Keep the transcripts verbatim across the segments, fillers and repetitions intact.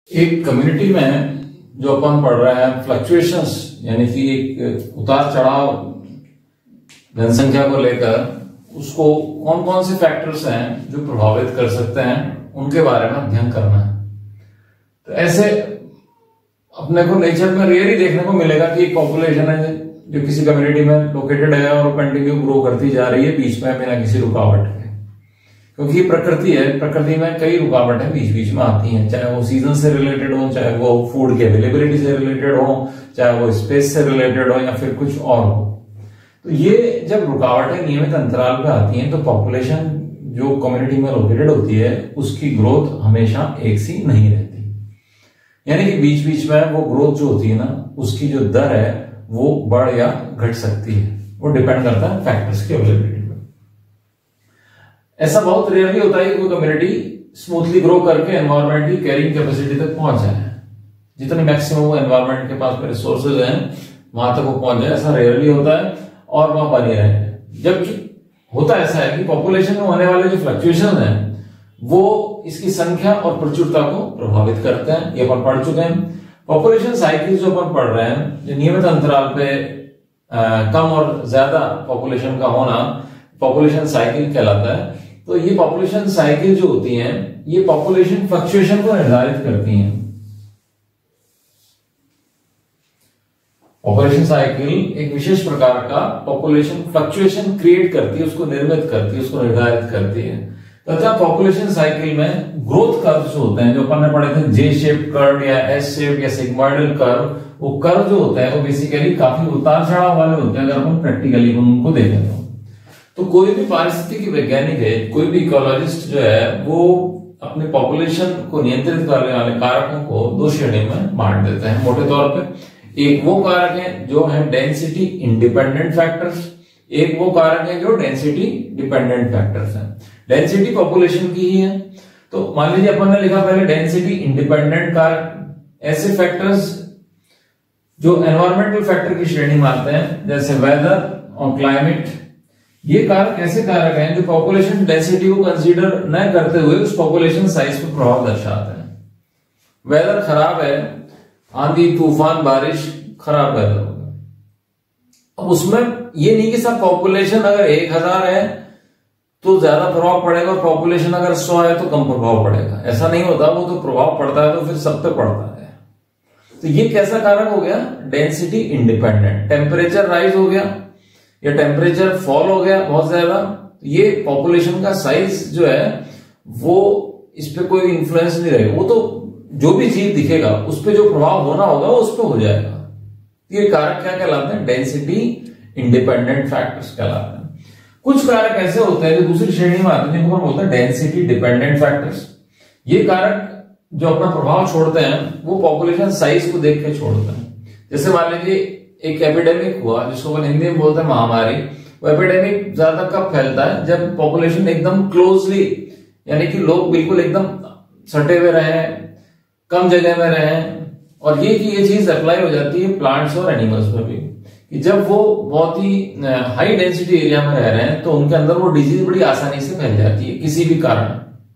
एक कम्युनिटी में जो अपन पढ़ रहे हैं फ्लक्चुएशंस, यानी कि एक उतार चढ़ाव जनसंख्या को लेकर, उसको कौन कौन से फैक्टर्स हैं जो प्रभावित कर सकते हैं, उनके बारे में अध्ययन करना है। तो ऐसे अपने को नेचर में रेयर ही देखने को मिलेगा कि एक पॉपुलेशन है जो किसी कम्युनिटी में लोकेटेड है और कंटिन्यू ग्रो करती जा रही है बीच में बिना किसी रुकावट के, क्योंकि प्रकृति है, प्रकृति में कई रुकावटें बीच बीच में आती हैं, चाहे वो सीजन से रिलेटेड हो, चाहे वो फूड की अवेलेबिलिटी से रिलेटेड हो, चाहे वो स्पेस से रिलेटेड हो, या फिर कुछ और हो। तो ये जब रुकावटें नियमित अंतराल पे आती हैं तो पॉपुलेशन जो कम्युनिटी में लोकेटेड होती है उसकी ग्रोथ हमेशा एक सी नहीं रहती, यानी कि बीच बीच में वो ग्रोथ जो होती है ना, उसकी जो दर है वो बढ़ या घट सकती है। वो डिपेंड करता है फैक्टर्स की अवेलेबिलिटी पे। ऐसा बहुत रेयरली होता है कि कोई कम्युनिटी स्मूथली ग्रो करके एनवायरमेंट की कैरिंग कैपेसिटी तक पहुंच जाए, जितने मैक्सिमम वो एनवायरमेंट के पास में रिसोर्सेज हैं वहां तक वो पहुंच जाए। ऐसा रेयरली होता है और वहां बने रहे। जबकि होता ऐसा है कि पॉपुलेशन में होने वाले जो फ्लक्चुएशन हैं वो इसकी संख्या और प्रचुरता को प्रभावित करते हैं। ये अपन पढ़ चुके हैं। पॉपुलेशन साइकिल जो अपन पढ़ रहे हैं, जो नियमित अंतराल पे आ, कम और ज्यादा पॉपुलेशन का होना पॉपुलेशन साइकिल कहलाता है। तो ये पॉपुलेशन साइकिल जो होती हैं ये पॉपुलेशन फ्लक्चुएशन को निर्धारित करती हैं। पॉपुलेशन साइकिल एक विशेष प्रकार का पॉपुलेशन फ्लक्चुएशन क्रिएट करती है, उसको निर्मित करती है, उसको निर्धारित करती है। तथा पॉपुलेशन साइकिल में ग्रोथ कर्व जो होते हैं, जो अपन ने पढ़े थे जे शेप कर्व या एस शेप या सिग्मोइडल कर्व, वो कर्व जो होते हैं वो बेसिकली काफी उतार चढ़ाव वाले होते हैं अगर अपन प्रैक्टिकली उनको देखें तो। तो कोई भी पारिस्थितिकी वैज्ञानिक है, कोई भी इकोलॉजिस्ट जो है, वो अपने पॉपुलेशन को नियंत्रित करने वाले कारकों को दो श्रेणी में बांट देते हैं मोटे तौर पे। एक वो कारक है जो है डेंसिटी इंडिपेंडेंट फैक्टर्स, एक वो कारक है जो डेंसिटी डिपेंडेंट फैक्टर्स हैं। डेंसिटी पॉपुलेशन की ही है। तो मान लीजिए अपन ने लिखा पहले डेंसिटी इंडिपेंडेंट कारक, ऐसे फैक्टर्स जो एनवायरमेंटल फैक्टर की श्रेणी में आते हैं, जैसे वेदर और क्लाइमेट। ये कारक ऐसे कारक हैं जो पॉपुलेशन डेंसिटी को कंसीडर न करते हुए उस पॉपुलेशन साइज पर प्रभाव दर्शाते हैं। वेदर खराब है, आंधी तूफान बारिश, खराब वेदर होगा। अब उसमें ये नहीं कि सब पॉपुलेशन अगर एक हजार है तो ज्यादा प्रभाव पड़ेगा और पॉपुलेशन अगर सौ है तो कम प्रभाव पड़ेगा, ऐसा नहीं होता। वो तो प्रभाव पड़ता है तो फिर सब पे पड़ता है। तो ये कैसा कारक हो गया? Density independent. टेम्परेचर राइज हो गया या टेम्परेचर फॉल हो गया बहुत ज्यादा, तो ये पॉपुलेशन का साइज जो है वो इस पे कोई इंफ्लुएंस नहीं रहेगा। वो तो जो भी चीज दिखेगा उस पर जो प्रभाव होना होगा वो उस पर हो जाएगा। ये कारक क्या कहलाते हैं? डेंसिटी इंडिपेंडेंट फैक्टर्स कहलाते हैं। कुछ कारक ऐसे होते हैं जो दूसरी श्रेणी में आते हैं, जिनको हम बोलते हैं डेंसिटी डिपेंडेंट फैक्टर्स। ये कारक जो अपना प्रभाव छोड़ते हैं वो पॉपुलेशन साइज को देख के छोड़ते हैं। जैसे मान लीजिए एक एपिडेमिक हुआ, जिसको अपन हिंदी में बोलते हैं महामारी। वो एपिडेमिक ज्यादा कब फैलता है? जब पॉपुलेशन एकदम क्लोजली, यानी कि लोग बिल्कुल एकदम सटे हुए रहे, कम जगह में रहे। और ये कि ये चीज अप्लाई हो जाती है प्लांट्स और एनिमल्स में भी, कि जब वो बहुत ही हाई डेंसिटी एरिया में रह रहे हैं तो उनके अंदर वो डिजीज बड़ी आसानी से फैल जाती है किसी भी कारण,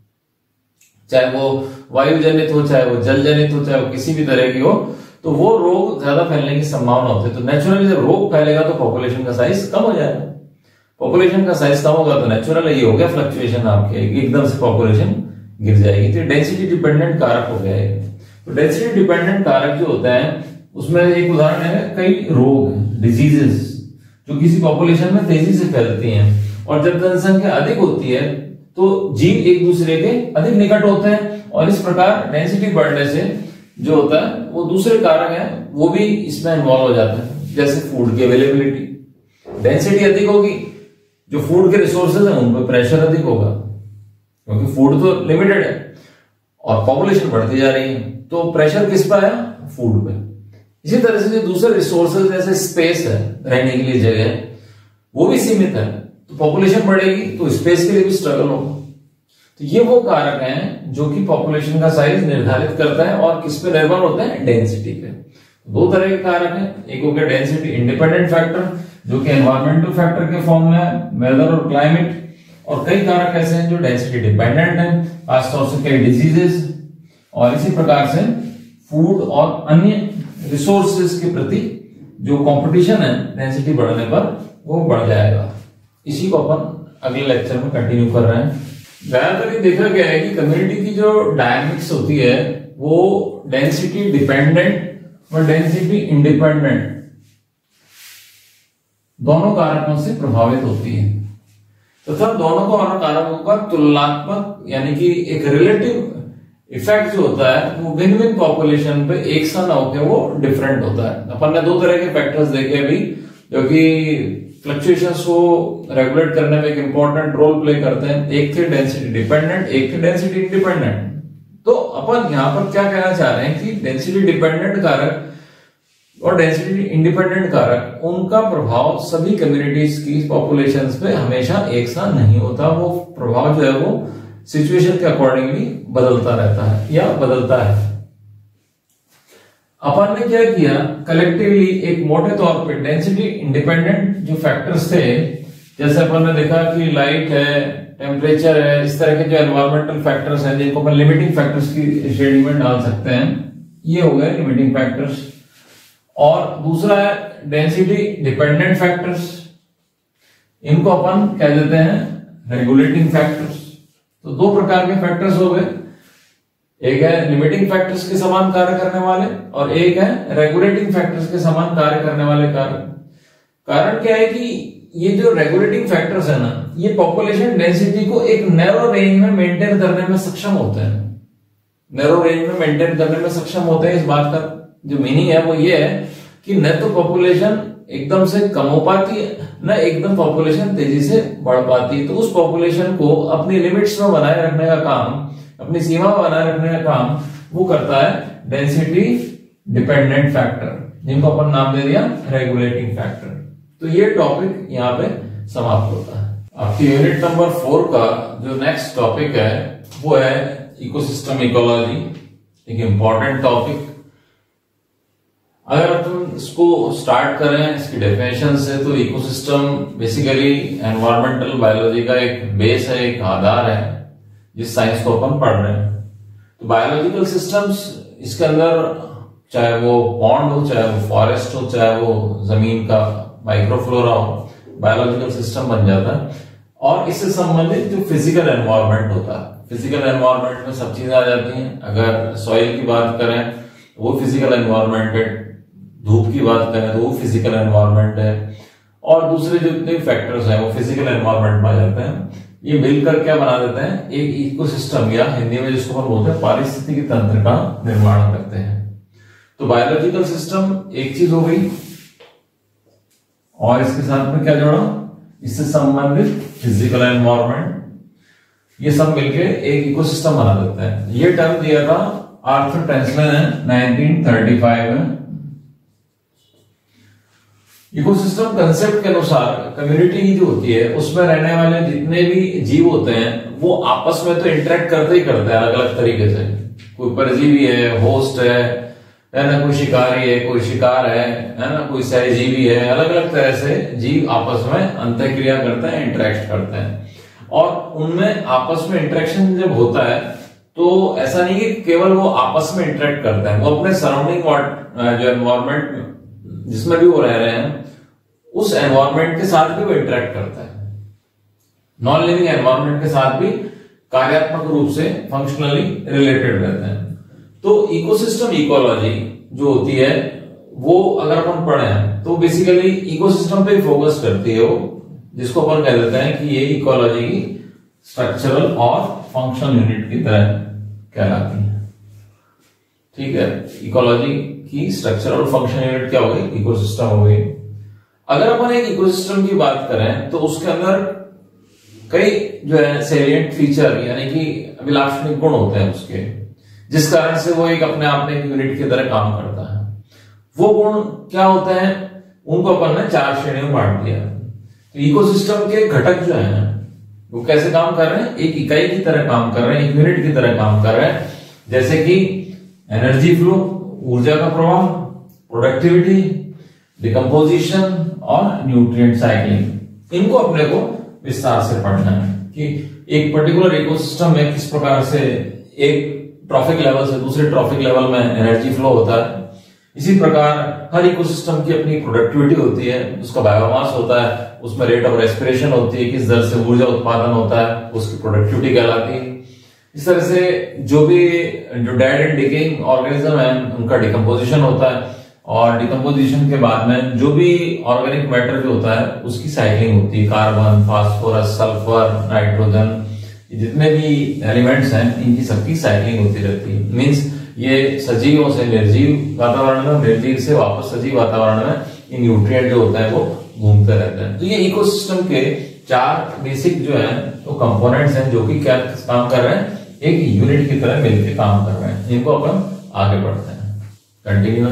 चाहे वो वायु जनित हो, चाहे वो जल जनित हो, चाहे वो किसी भी तरह की हो। तो वो रोग ज्यादा फैलने की संभावना होती है। तो नेचुरली जब रोग फैलेगा तो पॉपुलेशन का साइज कम हो जाएगा। पॉपुलेशन का साइज कम होगा तो नेचुरल ये हो गया फ्लक्चुएशन, आपके एकदम से पॉपुलेशन गिर जाएगी। तो डेंसिटी डिपेंडेंट कारक हो गया है। तो डेंसिटी डिपेंडेंट कारक जो होता है उसमें एक उदाहरण है कई रोग, डिजीजेस जो किसी पॉपुलेशन में तेजी से फैलती हैं। और जब जनसंख्या अधिक होती है तो जीव एक दूसरे के अधिक निकट होते हैं, और इस प्रकार डेंसिटी बढ़ने से जो होता है वो दूसरे कारक हैं वो भी इसमें इन्वॉल्व हो जाते हैं। जैसे फूड की अवेलेबिलिटी, डेंसिटी अधिक होगी, जो फूड के रिसोर्सेज हैं उन पर प्रेशर अधिक होगा, क्योंकि फूड तो लिमिटेड है और पॉपुलेशन बढ़ती जा रही है। तो प्रेशर किस पर है? फूड पे। इसी तरह से जो दूसरे रिसोर्सेज जैसे स्पेस है, रहने के लिए जगह, वो भी सीमित है। तो पॉपुलेशन बढ़ेगी तो स्पेस के लिए भी स्ट्रगल होगा। तो ये वो कारक हैं जो कि पॉपुलेशन का साइज निर्धारित करता है और किस पे निर्भर होता है? डेंसिटी पे। दो तरह के कारक हैं, एक हो गया डेंसिटी इंडिपेंडेंट फैक्टर जो कि एनवायरमेंटल फैक्टर के फॉर्म में है, वेदर और क्लाइमेट। और कई कारक ऐसे हैं जो डेंसिटी डिपेंडेंट हैं, खासतौर से कई डिजीजेस और इसी प्रकार से फूड और अन्य रिसोर्सेज के प्रति जो कंपटीशन है डेंसिटी बढ़ने पर वो बढ़ जाएगा। इसी को अपन अगले लेक्चर में कंटिन्यू कर रहे हैं। ज्यादातर ये देखा गया है कि कम्युनिटी की जो डायनेमिक्स होती है वो डेंसिटी डिपेंडेंट और डेंसिटी इंडिपेंडेंट दोनों कारकों से प्रभावित होती है तथा तो दोनों को और कारकों का तुलनात्मक यानी कि एक रिलेटिव इफेक्ट जो होता है वो भिन्न भिन्न पॉपुलेशन पे एक सा ना होकर वो डिफरेंट होता है। अपन ने दो तरह के फैक्टर्स देखे अभी जो कि फ्लक्चुएशंस को रेगुलेट करने में एक इंपॉर्टेंट रोल प्ले करते हैं। एक थे डेंसिटी डिपेंडेंट, एक थे डेंसिटी इंडिपेंडेंट। तो अपन यहां पर क्या कहना चाह रहे हैं कि डेंसिटी डिपेंडेंट कारक और डेंसिटी इंडिपेंडेंट कारक उनका प्रभाव सभी कम्युनिटीज की पॉपुलेशंस पे हमेशा एक सा नहीं होता। वो प्रभाव जो है वो सिचुएशन के अकॉर्डिंगली बदलता रहता है या बदलता है। अपन ने क्या किया, कलेक्टिवली एक मोटे तौर पे डेंसिटी इंडिपेंडेंट जो फैक्टर्स थे, जैसे अपन ने देखा कि लाइट है, टेम्परेचर है, इस तरह के जो एनवायरमेंटल फैक्टर्स हैं जिनको अपन लिमिटिंग फैक्टर्स की श्रेणी में डाल सकते हैं, ये हो गए लिमिटिंग फैक्टर्स। और दूसरा है डेंसिटी डिपेंडेंट फैक्टर्स, इनको अपन कह देते हैं रेगुलेटिंग फैक्टर्स। तो दो प्रकार के फैक्टर्स हो गए, एक है लिमिटिंग फैक्टर्स के समान कार्य करने वाले और एक है रेगुलेटिंग फैक्टर्स के समान कार्य करने वाले कार्य। कारण क्या है कि ये जो रेगुलेटिंग फैक्टर्स है ना, ये पॉपुलेशन डेंसिटी को एक नैरो रेंज में मेंटेन करने में सक्षम होते हैं। नैरो रेंज में मेंटेन करने में सक्षम होते हैं, इस बात का जो मीनिंग है वो ये है कि न तो पॉपुलेशन एकदम से कम हो पाती है न एकदम पॉपुलेशन तेजी से बढ़ पाती है। तो उस पॉपुलेशन को अपनी लिमिट्स में बनाए रखने का काम, अपनी सीमा में बनाए रखने का काम वो करता है डेंसिटी डिपेंडेंट फैक्टर, जिनको अपन नाम दे दिया रेगुलेटिंग फैक्टर। तो ये टॉपिक यहाँ पे समाप्त होता है। आपकी यूनिट नंबर फोर का जो नेक्स्ट टॉपिक है वो है इकोसिस्टम इकोलॉजी, एक इंपॉर्टेंट टॉपिक। अगर तुम इसको स्टार्ट करें इसकी डेफिनेशन से, तो इकोसिस्टम बेसिकली एनवायरमेंटल बायोलॉजी का एक बेस है, एक आधार है जिस साइंस को अपन पढ़ रहे हैं। तो बायोलॉजिकल सिस्टम्स, इसके अंदर चाहे वो पॉन्ड हो, चाहे वो फॉरेस्ट हो, चाहे वो जमीन का माइक्रोफ्लोरा हो, बायोलॉजिकल सिस्टम बन जाता है। और इससे संबंधित जो फिजिकल एनवायरमेंट होता है, फिजिकल एनवायरमेंट में सब चीजें आ जाती हैं। अगर सॉइल की बात करें वो फिजिकल एनवायरमेंट है, धूप की बात करें तो वो फिजिकल एनवायरमेंट है, और दूसरे जितने फैक्टर्स हैं वो फिजिकल एनवायरमेंट में आ जाते हैं। ये मिलकर क्या बना देते हैं, एक इकोसिस्टम, या हिंदी में जिसको हम बोलते हैं पारिस्थितिकी तंत्र का निर्माण करते हैं। तो बायोलॉजिकल सिस्टम एक चीज हो गई, और इसके साथ में क्या जोड़ा, इससे संबंधित फिजिकल एनवायरमेंट, ये सब मिलके एक इकोसिस्टम बना देते हैं। ये टर्म दिया था आर्थर टेंसलर ने नाइनटीन थर्टी फाइव में। इकोसिस्टम कंसेप्ट के अनुसार कम्युनिटी की जो होती है उसमें रहने वाले जितने भी जीव होते हैं वो आपस में तो इंटरेक्ट करते ही करते हैं अलग अलग तरीके से। कोई परजीवी है, होस्ट है, है ना, कोई शिकारी है, कोई शिकार है, है ना, कोई सहजीवी है। अलग अलग तरह से जीव आपस में अंतःक्रिया करते हैं, इंटरेक्ट करते हैं। और उनमें आपस में इंटरेक्शन जब होता है तो ऐसा नहीं कि केवल वो आपस में इंटरेक्ट करते हैं, वो अपने सराउंडिंग जो एनवायरमेंट जिसमें भी वो रह रहे हैं उस एनवायरमेंट के साथ भी वो इंटरेक्ट करता है। नॉन लिविंग एनवायरमेंट के साथ भी कार्यात्मक रूप से फंक्शनली रिलेटेड रहते हैं। तो इकोसिस्टम इकोलॉजी जो होती है वो अगर अपन पढ़ें तो बेसिकली इकोसिस्टम पे फोकस करती है वो, जिसको अपन कह देते हैं कि ये इकोलॉजी की स्ट्रक्चरल और फंक्शनल यूनिट की तरह कहलाती है। ठीक है, इकोलॉजी की स्ट्रक्चरल और फंक्शनल यूनिट क्या हो गई, इकोसिस्टम हो गई। अगर अपन एक इकोसिस्टम की बात करें तो उसके अंदर कई जो है सेलिएंट फीचर यानी कि अभिलाषणीय गुण होते हैं उसके, जिस कारण से वो एक अपने आप में एक यूनिट की तरह काम करता है। वो गुण क्या होते हैं, उनको अपन ने चार श्रेणियों में बांट दिया। तो इकोसिस्टम के घटक जो है वो कैसे काम कर रहे हैं, एक इकाई की तरह काम कर रहे हैं, एक यूनिट की तरह काम कर रहे हैं। जैसे कि एनर्जी फ्लो, ऊर्जा का प्रवाह, प्रोडक्टिविटी, डिकम्पोजिशन और न्यूट्रिएंट साइक्लिंग। इनको अपने को विस्तार से पढ़ना है कि एक पर्टिकुलर इकोसिस्टम में किस प्रकार से एक ट्रॉफिक लेवल से दूसरे ट्रॉफिक लेवल में एनर्जी फ्लो होता है। इसी प्रकार हर इकोसिस्टम की अपनी प्रोडक्टिविटी होती है, उसका बायोमास होता है, उसमें रेट ऑफ रेस्पिरेशन होती है, किस दर से ऊर्जा उत्पादन होता है, उसकी प्रोडक्टिविटी कहलाती है। इस तरह से जो भी जो डेड एंड डिकेइंग ऑर्गेनिज्म है उनका डिकम्पोजिशन होता है, और डिकम्पोजिशन के बाद में जो भी ऑर्गेनिक मैटर जो होता है उसकी साइक्लिंग होती है। कार्बन, फास्फोरस, सल्फर, नाइट्रोजन, जितने भी एलिमेंट्स हैं इनकी सबकी साइक्लिंग होती रहती है। मींस ये सजीवों से निर्जीव वातावरण में, निर्जीव से वापस सजीव वातावरण में इन न्यूट्रिएंट जो होता है वो घूमते रहते हैं। तो ये इकोसिस्टम के चार बेसिक जो है वो कंपोनेंट्स हैं जो कि क्या काम कर रहे हैं, एक यूनिट की तरह मिलकर काम कर रहे हैं। इनको अपन आगे बढ़ते हैं, कंटिन्यू।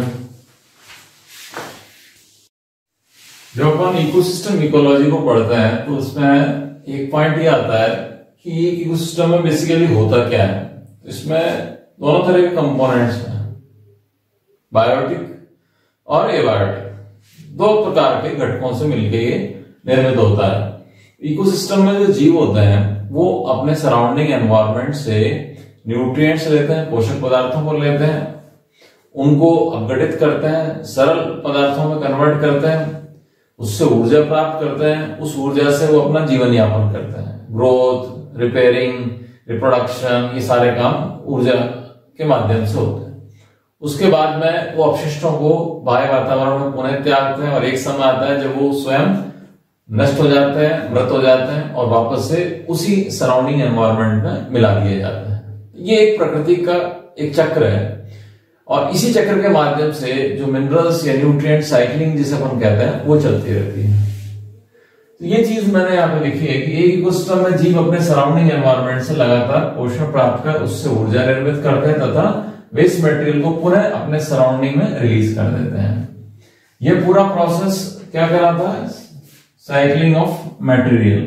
जब अपन इकोसिस्टम इकोलॉजी को पढ़ते हैं तो उसमें एक पॉइंट ये आता है कि इकोसिस्टम में बेसिकली होता क्या है। इसमें दोनों तरह के कंपोनेंट्स हैं, बायोटिक और एबायोटिक, दो प्रकार के घटकों से मिलकर ये निर्मित होता है। इकोसिस्टम में जो जीव होते हैं वो अपने सराउंडिंग एनवायरनमेंट से न्यूट्रिएंट्स लेते हैं, पोषक पदार्थों को लेते हैं, उनको अपघटित करते हैं, सरल पदार्थों में कन्वर्ट करते हैं, उससे ऊर्जा प्राप्त करते हैं, उस ऊर्जा से वो अपना जीवन यापन करते हैं। ग्रोथ, रिपेयरिंग, रिप्रोडक्शन, ये सारे काम ऊर्जा के माध्यम से होते हैं। उसके बाद में वो अपशिष्टों को बाह्य वातावरण में पुनः त्यागते हैं और एक समय आता है जब वो स्वयं नष्ट हो जाते हैं, मृत हो जाते हैं और वापस से उसी सराउंडिंग एनवायरनमेंट में मिला दिए जाते हैं। ये एक प्रकृति का एक चक्र है और इसी चक्र के माध्यम से जो मिनरल्स या न्यूट्रिएंट साइक्लिंग जिसे अपन कहते हैं वो चलती रहती है। तो ये चीज मैंने यहाँ पे लिखी है कि एक इकोसिस्टम में जीव अपने सराउंडिंग एनवायरनमेंट से लगातार पोषण प्राप्त कर उससे ऊर्जा निर्मित करते हैं तथा वेस्ट मटेरियल को पुनः अपने सराउंडिंग में रिलीज कर देते हैं। यह पूरा प्रोसेस क्या कहलाता है, साइक्लिंग ऑफ मटेरियल।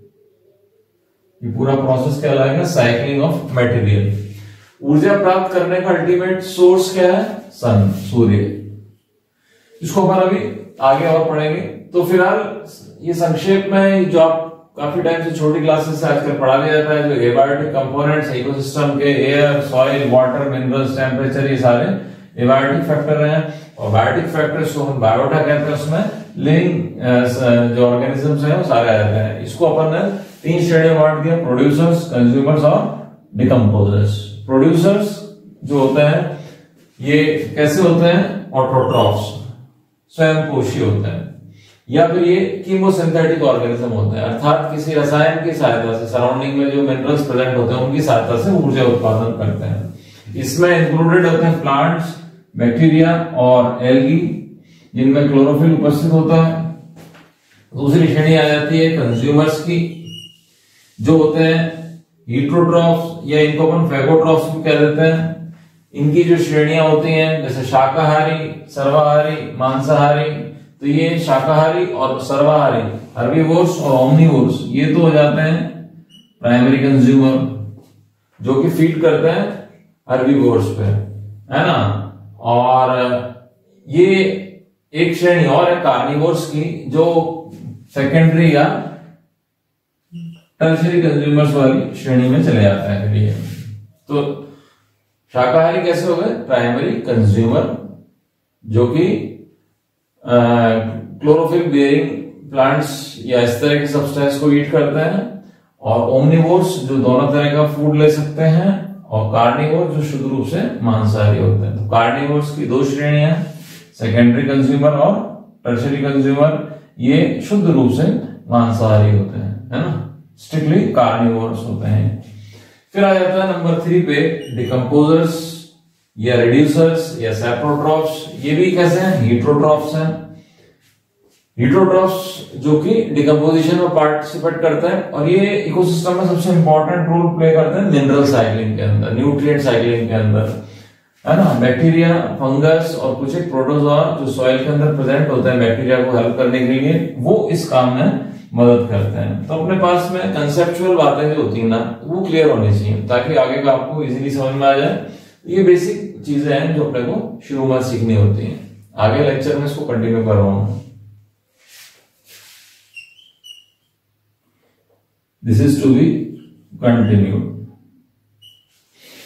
ये पूरा प्रोसेस क्या कहलाएगा, साइक्लिंग ऑफ मटेरियल। ऊर्जा प्राप्त करने का अल्टीमेट सोर्स क्या है, सन, सूर्य। इसको अपन अभी आगे और पढ़ेंगे। तो फिलहाल ये संक्षेप में जो आप काफी टाइम से छोटी क्लासेस से आजकल पढ़ा दिया जाता है, जो एबायोटिक कंपोनेंट्स इकोसिस्टम के, air, soil, water, minerals, temperature, ये सारे एबायोटिक फैक्टर हैं। और बायोटिक फैक्टर्स को हम बायोटा कहते हैं, उसमें लिविंग जो ऑर्गेनिजम्स हैं वो सारे आ जाते हैं। इसको अपन ने तीन श्रेणियों बांट दिया, प्रोड्यूसर्स, कंज्यूमर्स और डिकम्पोजर्स। प्रोड्यूसर्स जो होते हैं ये कैसे होते हैं, ऑटोट्रॉफ्स, स्वयं पोषी होते हैं, या फिर ये कीमोसिंथेटिक ऑर्गेनिज्म होते हैं, अर्थात किसी रसायन की सहायता से सराउंडिंग में जो मिनरल्स प्रेजेंट होते हैं उनकी सहायता से ऊर्जा उत्पादन करते हैं। इसमें इंक्लूडेड होते हैं प्लांट्स, बैक्टीरिया और एल्गी जिनमें क्लोरोफिल उपस्थित होता है। दूसरी श्रेणी आ जाती है कंज्यूमर्स की, जो होते हैं हीट्रोट्रॉफ्स या इनको अपन फैगोट्रॉफ्स भी कह देते हैं। इनकी जो श्रेणियां होती हैं जैसे शाकाहारी, सर्वाहारी, मांसाहारी, तो ये शाकाहारी और सर्वाहारी, हर्बीवोर्स और ओमनीवोर्स, ये तो हो जाते हैं प्राइमरी कंज्यूमर जो कि फीड करते हैं हर्बीवोर्स पे, है ना। और ये एक श्रेणी और है कार्निवोर्स की, जो सेकेंडरी या टर्शियरी कंज्यूमर्स वाली श्रेणी में चले जाता है। फिर ये तो शाकाहारी कैसे हो गए, प्राइमरी कंज्यूमर जो कि क्लोरोफिल बेयरिंग प्लांट्स या इस तरह के सब्सटेंस को ईट करते हैं, और ओमनिवोर्स जो दोनों तरह का फूड ले सकते हैं, और कार्निवोर जो शुद्ध रूप से मांसाहारी होते हैं। तो कार्निवोर्स की दो श्रेणियां, सेकेंडरी कंज्यूमर और टर्शियरी कंज्यूमर, ये शुद्ध रूप से मांसाहारी होते हैं, है ना, स्ट्रिक्टली कार्निवोर्स होते हैं। फिर आ जाता है नंबर थ्री पे डिकम्पोजर्स या रिड्यूसर्स या सैप्रोट्रॉफ्स। ये भी कैसे हैं, हीट्रोट्रॉफ्स हैं। हीट्रोट्रॉफ्स जो कि डिकम्पोजिशन में पार्टिसिपेट करते हैं और ये इकोसिस्टम में सबसे इंपॉर्टेंट रोल प्ले करते हैं मिनरल साइक्लिंग के अंदर, न्यूट्रिएंट साइक्लिंग के अंदर, है ना। बैक्टीरिया, फंगस और कुछ एक प्रोटोजोआ जो सॉइल के अंदर प्रेजेंट होते हैं बैक्टीरिया को हेल्प करने के लिए, वो इस काम में मदद करते हैं। तो अपने पास में कंसेप्चुअल बातें जो होती है ना वो क्लियर होनी चाहिए ताकि आगे का आपको इजीली समझ में आ जाए। ये बेसिक चीजें हैं जो अपने को शुरू में सीखनी होती हैं। आगे लेक्चर में इसको कंटिन्यू कर रहा हूं। This is to be continued. अब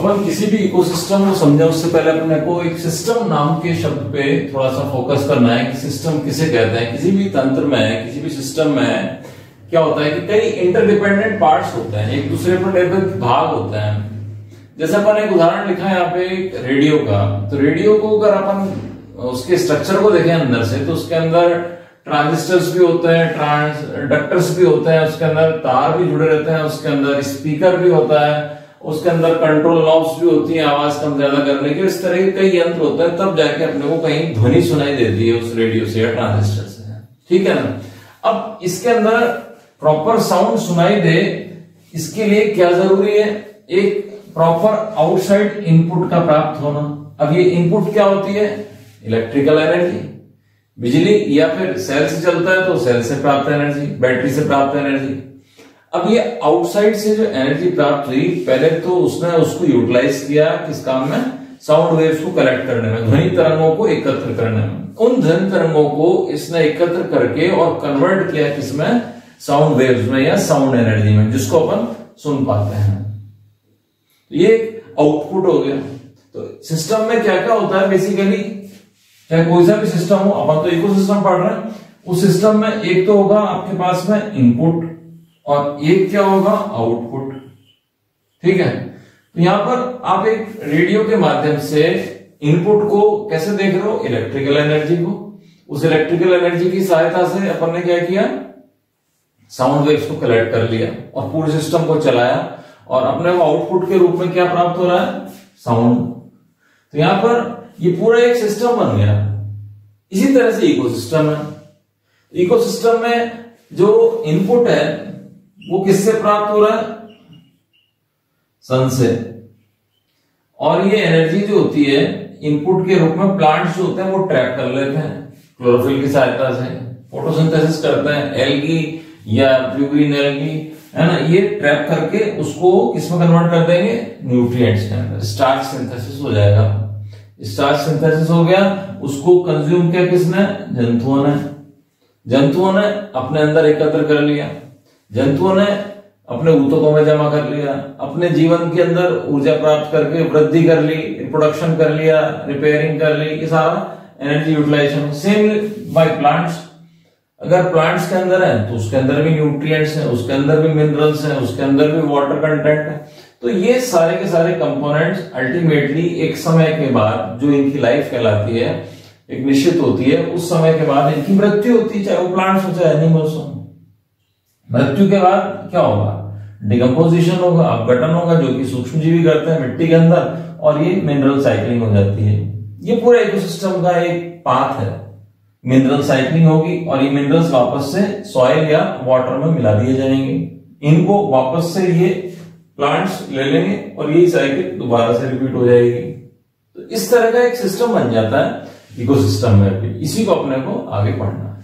अपन किसी भी इकोसिस्टम को समझे उससे पहले अपने को एक सिस्टम नाम के शब्द पे थोड़ा सा फोकस करना है कि सिस्टम किसे कहते हैं। किसी भी तंत्र में, किसी भी सिस्टम में क्या होता है कि कई इंटरडिपेंडेंट पार्ट्स होते हैं, एक दूसरे पर निर्भर भाग होते हैं। जैसे अपन एक उदाहरण लिखा है यहाँ पे रेडियो का, तो रेडियो को अगर अपन उसके स्ट्रक्चर को देखें अंदर से, तो उसके अंदर ट्रांजिस्टर्स भी होते हैं, ट्रांसडक्टर्स भी होते हैं, उसके अंदर तार भी जुड़े रहते हैं, उसके अंदर स्पीकर भी होता है, उसके अंदर कंट्रोल नॉब्स भी होती हैं आवाज कम ज्यादा करने के। इस तरह के कई यंत्र होते हैं, तब जाके अपने को कहीं ध्वनि सुनाई देती है उस रेडियो से या ट्रांजिस्टर से, ठीक है ना। अब इसके अंदर प्रॉपर साउंड सुनाई दे, इसके लिए क्या जरूरी है, एक प्रॉपर आउटसाइड इनपुट का प्राप्त होना। अब ये इनपुट क्या होती है, इलेक्ट्रिकल एनर्जी, बिजली, या फिर सेल से चलता है तो सेल से प्राप्त एनर्जी, बैटरी से प्राप्त एनर्जी। अब ये आउटसाइड से जो एनर्जी प्राप्त हुई, पहले तो उसने उसको यूटिलाइज किया किस काम में, साउंड वेव्स को कलेक्ट करने में, ध्वनि तरंगों को एकत्र करने में। उन ध्वनि तरंगों को इसने एकत्र करके और कन्वर्ट किया किसमें, साउंड वेव्स में या साउंड एनर्जी में, जिसको अपन सुन पाते हैं। ये आउटपुट हो गया। तो सिस्टम में क्या क्या होता है बेसिकली, चाहे कोई सा भी सिस्टम हो, अपन तो इकोसिस्टम पढ़ रहे हैं, उस सिस्टम में एक तो होगा आपके पास में इनपुट और एक क्या होगा, आउटपुट, ठीक है। तो यहां पर आप एक रेडियो के माध्यम से इनपुट को कैसे देख रहे हो, इलेक्ट्रिकल एनर्जी को। उस इलेक्ट्रिकल एनर्जी की सहायता से अपन ने क्या किया, साउंड वेव्स को कलेक्ट कर लिया और पूरे सिस्टम को चलाया, और अपने को आउटपुट के रूप में क्या प्राप्त हो रहा है, साउंड। तो यहां पर ये पूरा एक सिस्टम बन गया। इसी तरह से इकोसिस्टम है। इकोसिस्टम में जो इनपुट है वो किससे प्राप्त हो रहा है, सन से, और ये एनर्जी जो होती है इनपुट के रूप में प्लांट्स जो होते हैं वो ट्रैप कर लेते हैं क्लोरोफिल की सहायता से, फोटोसिंथेसिस करते हैं, एल्गी या ब्लू-ग्रीन एल्गी, है ना, ये ट्रैप करके उसको किसमें कन्वर्ट कर देंगे, न्यूट्रिएंट्स के अंदर, स्टार्च सिंथेसिस हो जाएगा। स्टार्च सिंथेसिस हो गया, उसको कंज्यूम किया किसने, जंतुओं ने। जंतुओं ने अपने अंदर एकत्र कर लिया, जंतुओं ने अपने ऊतकों में जमा कर लिया, अपने जीवन के अंदर ऊर्जा प्राप्त करके वृद्धि कर ली, रिप्रोडक्शन कर लिया, रिपेयरिंग कर ली, ये सारा energy utilisation. Same by plants, अगर प्लांट्स के अंदर है तो उसके अंदर भी न्यूट्रिएंट्स हैं, उसके अंदर भी मिनरल्स हैं, उसके अंदर भी वाटर कंटेंट है। तो ये सारे के सारे कंपोनेंट्स अल्टीमेटली एक समय के बाद, जो इनकी लाइफ कहलाती है, एक निश्चित होती है, उस समय के बाद इनकी मृत्यु होती है, चाहे वो प्लांट्स हो चाहे एनिमल्स हो। मृत्यु के बाद क्या होगा, डिकम्पोजिशन होगा, अपघटन होगा, जो कि सूक्ष्म जीवी करते हैं मिट्टी के अंदर, और ये मिनरल साइक्लिंग हो जाती है। ये पूरा इकोसिस्टम का एक पाथ है, मिनरल साइक्लिंग होगी और ये मिनरल्स वापस से सॉइल या वाटर में मिला दिए जाएंगे, इनको वापस से ये प्लांट्स ले लेंगे और यही साइकिल दोबारा से रिपीट हो जाएगी। तो इस तरह का एक सिस्टम बन जाता है इकोसिस्टम में भी। इसी को अपने को आगे पढ़ना है।